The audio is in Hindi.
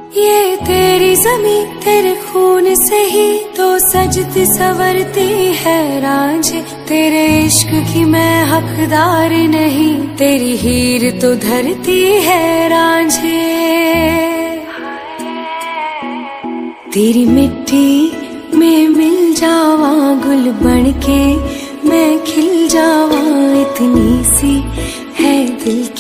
ये तेरी ज़मीं तेरे खून से ही तो सजती संवरती है रांझे। तेरे इश्क की मैं हकदार नहीं, तेरी हीर तो धरती है रांझे। तेरी मिट्टी में मिल जावा गुल बनके मैं खिल जावा, इतनी सी है दिल